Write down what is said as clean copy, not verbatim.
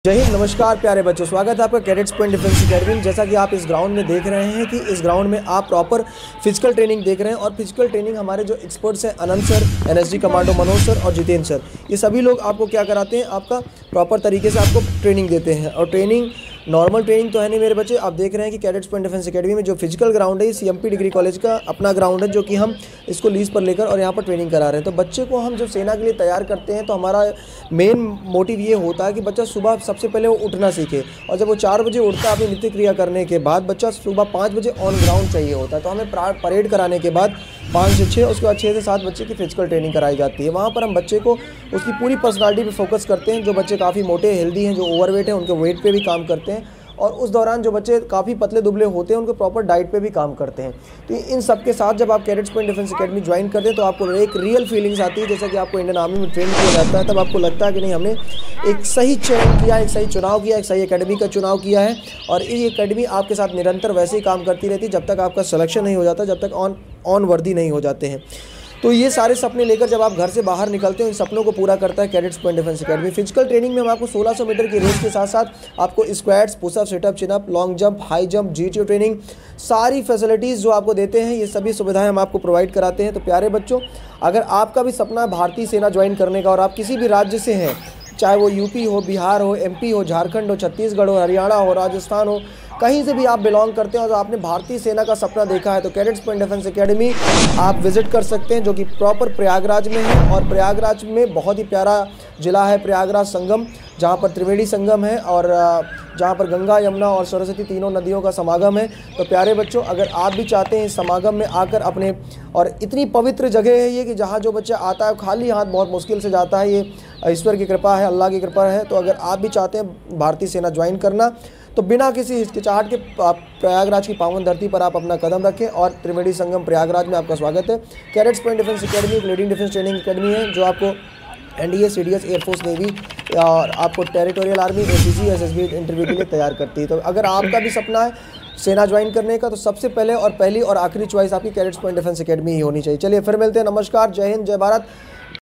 जय हिंद। नमस्कार प्यारे बच्चों, स्वागत है आपका कैडेट्स पॉइंट डिफेंस अकेडमी में। जैसा कि आप इस ग्राउंड में देख रहे हैं कि इस ग्राउंड में आप प्रॉपर फिजिकल ट्रेनिंग देख रहे हैं और फिजिकल ट्रेनिंग हमारे जो एक्सपर्ट्स हैं Anant sir, NSG commando Manoj sir और जितेंद्र सर, ये सभी लोग आपको क्या कराते हैं, आपका प्रॉपर तरीके से आपको ट्रेनिंग देते हैं। और ट्रेनिंग नॉर्मल ट्रेनिंग तो है नहीं मेरे बच्चे। आप देख रहे हैं कि कैडेट्स पॉइंट डिफेंस अकेडमी में जो फिजिकल ग्राउंड है ये सीएमपी डिग्री कॉलेज का अपना ग्राउंड है, जो कि हम इसको लीज पर लेकर और यहाँ पर ट्रेनिंग करा रहे हैं। तो बच्चे को हम जब सेना के लिए तैयार करते हैं तो हमारा मेन मोटिव ये होता है कि बच्चा सुबह सबसे पहले वो उठना सीखे, और जब वो 4 बजे उठता है अपनी नित्य क्रिया करने के बाद बच्चा सुबह 5 बजे ऑन ग्राउंड चाहिए होता है। तो हमें परेड कराने के बाद 5 से 6, उसके बाद 6 से 7 बच्चे की फिजिकल ट्रेनिंग कराई जाती है। वहाँ पर हम बच्चे को उसकी पूरी पर्सनालिटी पे फोकस करते हैं। जो बच्चे काफ़ी मोटे हेल्दी हैं, जो ओवरवेट हैं, उनके वेट पे भी काम करते हैं, और उस दौरान जो बच्चे काफ़ी पतले दुबले होते हैं उनको प्रॉपर डाइट पे भी काम करते हैं। तो इन सब के साथ जब आप cadets point defence academy join करते हैं तो आपको एक रियल फीलिंग्स आती है, जैसे कि आपको इंडियन आर्मी में ट्रेन किया जाता है। तब आपको लगता है कि नहीं, हमने एक सही चयन किया, एक सही चुनाव किया, एक सही अकेडमी का चुनाव किया है। और ये अकेडमी आपके साथ निरंतर वैसे ही काम करती रहती है जब तक आपका सिलेक्शन नहीं हो जाता, जब तक ऑन वर्दी नहीं हो जाते हैं। तो ये सारे सपने लेकर जब आप घर से बाहर निकलते हो, इन सपनों को पूरा करता है cadets point defence academy. Physical training में हम आपको 1600 मीटर की रेस के साथ साथ आपको squats, pushup, situp, chinup, long jump, high jump, GTO training, सारी फैसिलिटीज़ जो आपको देते हैं, ये सभी सुविधाएं हम आपको प्रोवाइड कराते हैं। तो प्यारे बच्चों, अगर आपका भी सपना है भारतीय सेना ज्वाइन करने का और आप किसी भी राज्य से हैं, चाहे वो यूपी हो, बिहार हो, एमपी हो, झारखंड हो, छत्तीसगढ़ हो, हरियाणा हो, राजस्थान हो, कहीं से भी आप बिलोंग करते हैं और आपने भारतीय सेना का सपना देखा है, तो कैडेट्स पॉइंट डिफेंस अकेडमी आप विजिट कर सकते हैं, जो कि प्रॉपर प्रयागराज में है। और प्रयागराज में बहुत ही प्यारा ज़िला है प्रयागराज संगम, जहाँ पर त्रिवेणी संगम है और जहाँ पर गंगा, यमुना और सरस्वती तीनों नदियों का समागम है। तो प्यारे बच्चों, अगर आप भी चाहते हैं इस समागम में आकर अपने, और इतनी पवित्र जगह है ये कि जहाँ जो बच्चा आता है खाली हाथ बहुत मुश्किल से जाता है, ये ईश्वर की कृपा है, अल्लाह की कृपा है। तो अगर आप भी चाहते हैं भारतीय सेना ज्वाइन करना, तो बिना किसी हिचकिचाहट के प्रयागराज की पावन धरती पर आप अपना कदम रखें, और त्रिवेणी संगम प्रयागराज में आपका स्वागत है। कैडेट्स पॉइंट डिफेंस अकेडमी एक लीडिंग डिफेंस ट्रेनिंग अकेडमी है, जो आपको एनडीए, सीडीएस, एयरफोर्स, नेवी और आपको territorial army, ACC, SSB interview के लिए तैयार करती है। तो अगर आपका भी सपना है सेना ज्वाइन करने का, तो सबसे पहले और पहली और आखिरी चॉइस आपकी कैडेट्स पॉइंट डिफेंस अकेडमी ही होनी चाहिए। चलिए फिर मिलते हैं। नमस्कार, जय हिंद, जय भारत।